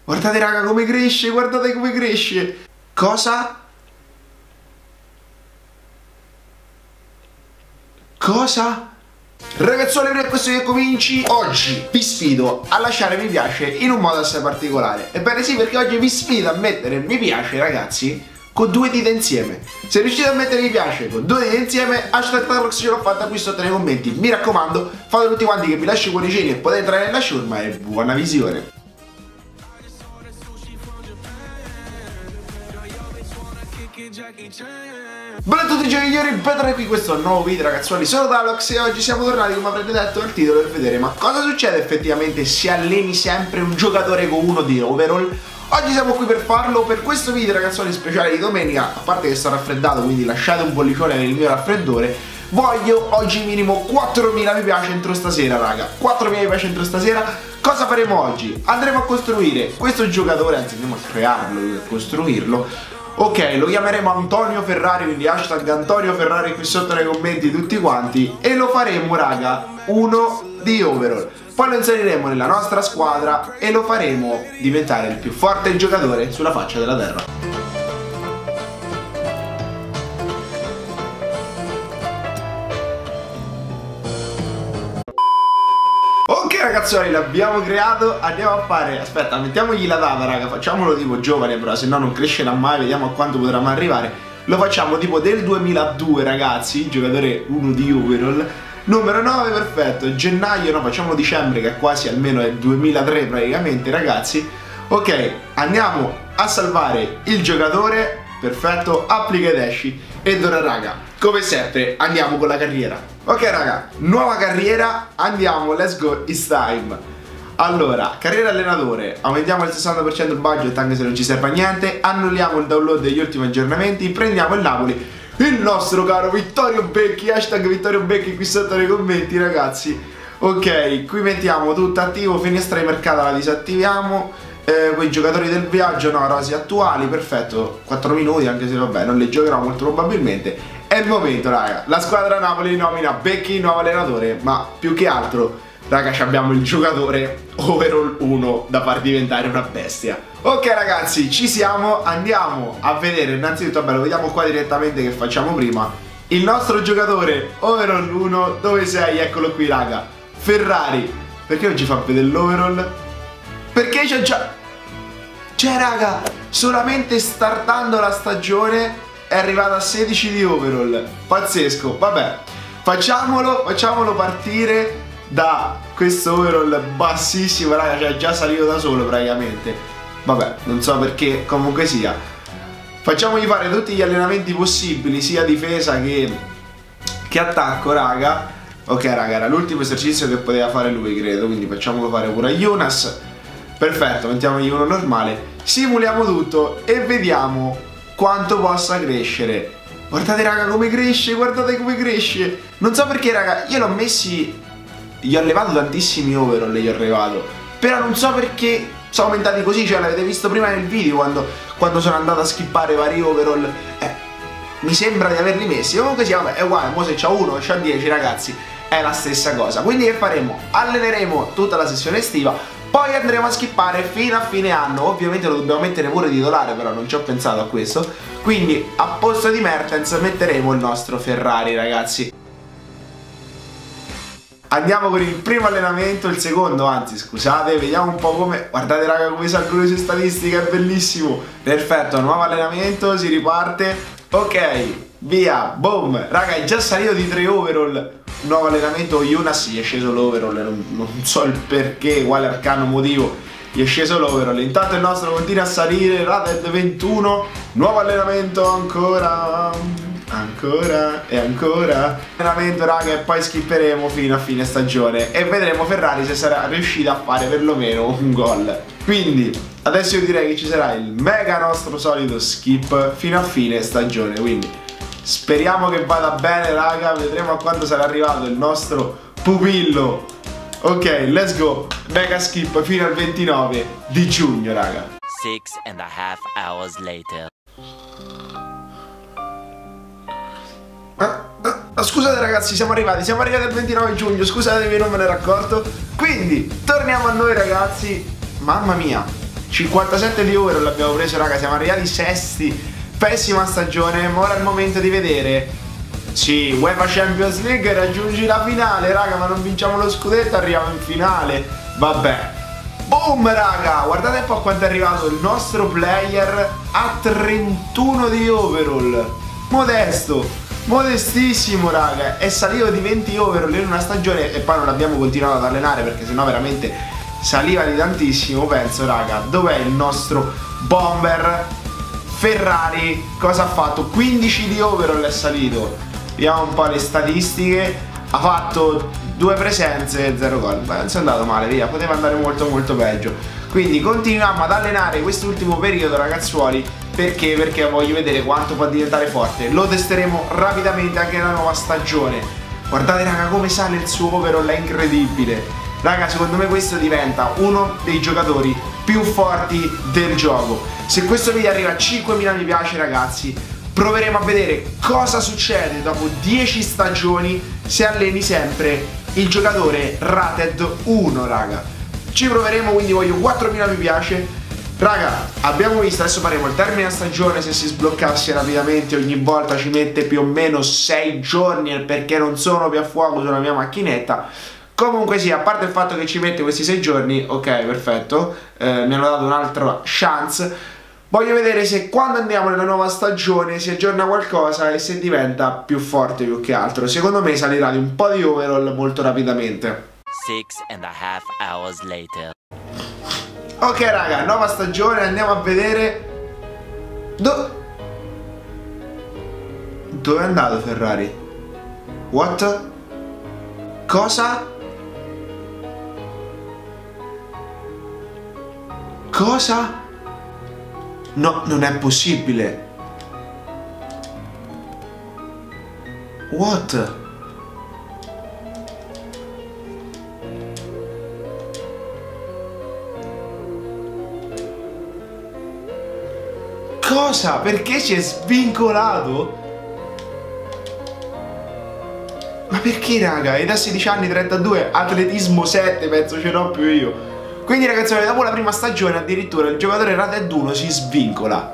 Guardate raga come cresce, guardate come cresce. Cosa? Cosa? Ragazzuoli, per questo che cominci, oggi vi sfido a lasciare mi piace in un modo assai particolare. Ebbene sì, perché oggi vi sfido a mettere mi piace, ragazzi, con due dita insieme. Se riuscite a mettere mi piace con due dita insieme, hashtag Tarlox ce l'ho fatta qui sotto nei commenti. Mi raccomando, fate tutti quanti che vi lascio i cuoricini e potete entrare nella ciurma e buona visione. Buona a tutti i giocatori, bentornati qui in questo nuovo video ragazzuoli, sono Tarlox e oggi siamo tornati, come avrete detto nel titolo, per vedere ma cosa succede effettivamente se alleni sempre un giocatore con uno di overall. Oggi siamo qui per farlo, per questo video ragazzuoli speciale di domenica, a parte che sto raffreddato quindi lasciate un pollicione nel mio raffreddore. Voglio oggi minimo 4.000 mi piace entro stasera raga, 4.000 mi piace entro stasera. Cosa faremo oggi? Andremo a costruire questo giocatore, anzi andiamo a crearlo e costruirlo. Ok, lo chiameremo Antonio Ferrari, quindi hashtag Antonio Ferrari qui sotto nei commenti tutti quanti. E lo faremo raga, uno di overall. Poi lo inseriremo nella nostra squadra e lo faremo diventare il più forte giocatore sulla faccia della terra. Ok ragazzuoli, l'abbiamo creato, andiamo a fare, aspetta, mettiamogli la data raga, facciamolo tipo giovane però, se no non crescerà mai, vediamo a quanto potrà mai arrivare. Lo facciamo tipo del 2002 ragazzi, giocatore 1 di overall, numero 9, perfetto, gennaio, no facciamolo dicembre che quasi almeno è 2003 praticamente ragazzi. Ok, andiamo a salvare il giocatore, perfetto, applica ed esci. Ed ora raga, come sempre andiamo con la carriera. Ok raga, nuova carriera, andiamo, let's go, it's time. Allora, carriera allenatore, aumentiamo il 60% il budget anche se non ci serve a niente, annulliamo il download degli ultimi aggiornamenti, prendiamo il Napoli, il nostro caro Vittorio Becchi, hashtag Vittorio Becchi qui sotto nei commenti ragazzi. Ok, qui mettiamo tutto attivo, finestra di mercato la disattiviamo. Quei giocatori del viaggio, no, rosi attuali, perfetto, 4 minuti anche se vabbè non le giocherò molto probabilmente. È il momento raga, la squadra Napoli nomina Becchi nuovo allenatore, ma più che altro raga abbiamo il giocatore overall 1 da far diventare una bestia. Ok ragazzi, ci siamo, andiamo a vedere innanzitutto, vabbè lo vediamo qua direttamente che facciamo prima. Il nostro giocatore overall 1, dove sei? Eccolo qui raga, Ferrari. Perché non ci fa vedere l'overall? Perché c'è già... Cioè raga, solamente startando la stagione è arrivato a 16 di overall. Pazzesco, vabbè. Facciamolo partire da questo overall bassissimo, raga, cioè già salito da solo praticamente. Vabbè, non so perché, comunque sia. Facciamogli fare tutti gli allenamenti possibili, sia difesa che attacco, raga. Ok raga, era l'ultimo esercizio che poteva fare lui, credo, quindi facciamolo fare pure a Jonas. Perfetto, mettiamogli uno normale, simuliamo tutto e vediamo quanto possa crescere. Guardate raga come cresce, guardate come cresce. Non so perché raga, io l'ho messi, gli ho levato tantissimi overall, gli ho levato. Però non so perché sono aumentati così, cioè l'avete visto prima nel video quando sono andato a skippare vari overall. Mi sembra di averli messi, comunque sì, vabbè, è uguale, mo se c'ha uno e c'ha 10 ragazzi, è la stessa cosa. Quindi che faremo? Alleneremo tutta la sessione estiva. Poi andremo a skippare fino a fine anno. Ovviamente lo dobbiamo mettere pure titolare, però non ci ho pensato a questo. Quindi a posto di Mertens metteremo il nostro Ferrari ragazzi. Andiamo con il primo allenamento, il secondo anzi scusate, vediamo un po' come... Guardate raga come salgono le sue statistiche, è bellissimo. Perfetto, nuovo allenamento, si riparte. Ok, via, boom. Raga è già salito di 3 overall. Nuovo allenamento, Jonas gli è sceso l'overall, non so il perché, quale arcano motivo gli è sceso l'overall. Intanto il nostro continua a salire, rated 21, nuovo allenamento ancora e ancora. Allenamento raga e poi skipperemo fino a fine stagione e vedremo Ferrari se sarà riuscita a fare perlomeno un gol. Quindi adesso io direi che ci sarà il mega nostro solito skip fino a fine stagione, quindi speriamo che vada bene raga, vedremo a quando sarà arrivato il nostro pupillo. Ok, let's go, mega skip fino al 29 di giugno raga. 6.5 hours later. Scusate ragazzi, siamo arrivati al 29 giugno, scusatevi non me ne ero accorto. Quindi, torniamo a noi ragazzi. Mamma mia, 57 di overall abbiamo preso, raga, siamo arrivati sesti. Pessima stagione, ma ora è il momento di vedere. Sì, UEFA Champions League, raggiungi la finale, raga, ma non vinciamo lo scudetto, arriviamo in finale. Vabbè. Boom, raga, guardate un po' quanto è arrivato il nostro player a 31 di overall. Modesto, modestissimo, raga. È salito di 20 overall in una stagione e poi non abbiamo continuato ad allenare perché sennò veramente saliva di tantissimo, penso, raga. Dov'è il nostro bomber? Ferrari cosa ha fatto? 15 di overall è salito. Vediamo un po' le statistiche. Ha fatto 2 presenze, 0 gol. Beh, non si è andato male, via, poteva andare molto molto peggio. Quindi continuiamo ad allenare quest'ultimo periodo, ragazzuoli. Perché? Perché voglio vedere quanto può diventare forte. Lo testeremo rapidamente anche nella nuova stagione. Guardate, raga, come sale il suo overall, è incredibile. Raga, secondo me questo diventa uno dei giocatori più forti del gioco. Se questo video arriva a 5.000 mi piace, ragazzi, proveremo a vedere cosa succede dopo 10 stagioni se alleni sempre il giocatore rated 1, raga. Ci proveremo, quindi voglio 4.000 mi piace. Raga, abbiamo visto, adesso faremo il termine a stagione. Se si sbloccasse rapidamente ogni volta ci mette più o meno 6 giorni perché non sono più a fuoco sulla mia macchinetta. Comunque sì, a parte il fatto che ci mette questi 6 giorni, ok, perfetto, mi hanno dato un'altra chance. Voglio vedere se quando andiamo nella nuova stagione si aggiorna qualcosa e se diventa più forte più che altro. Secondo me salirà di un po' di overall molto rapidamente. 6.5 hours later. Ok, raga, nuova stagione, andiamo a vedere. Dove è andato Ferrari? What? Cosa? Cosa? No, non è possibile. What? Cosa? Perché si è svincolato? Ma perché, raga? E da 16 anni 32, atletismo 7, penso ce l'ho più io. Quindi, ragazzi, dopo la prima stagione addirittura il giocatore rated 1 si svincola.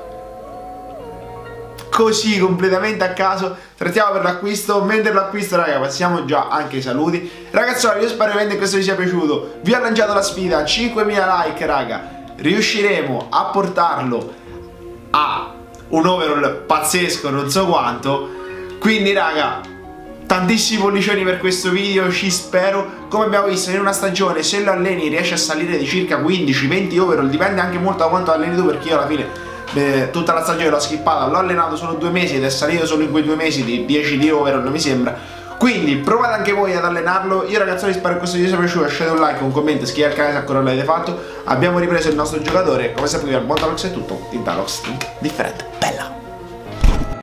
Così, completamente a caso. Trattiamo per l'acquisto. Mentre l'acquisto, raga, passiamo già anche ai saluti. Ragazzoli, io spero che questo vi sia piaciuto. Vi ho lanciato la sfida, 5.000 like, raga. Riusciremo a portarlo a un overall pazzesco, non so quanto. Quindi, raga, tantissimi pollicioni per questo video, ci spero. Come abbiamo visto in una stagione, se lo alleni riesce a salire di circa 15-20 overall. Dipende anche molto da quanto alleni tu, perché io alla fine tutta la stagione l'ho skippata. L'ho allenato solo 2 mesi ed è salito solo in quei 2 mesi di 10 di overall, mi sembra. Quindi provate anche voi ad allenarlo. Io, ragazzi, spero che questo video sia piaciuto. Lasciate un like, un commento, iscrivetevi al canale se ancora non l'avete fatto. Abbiamo ripreso il nostro giocatore. Come sempre, Montalox è tutto. Tintalox differente, bella.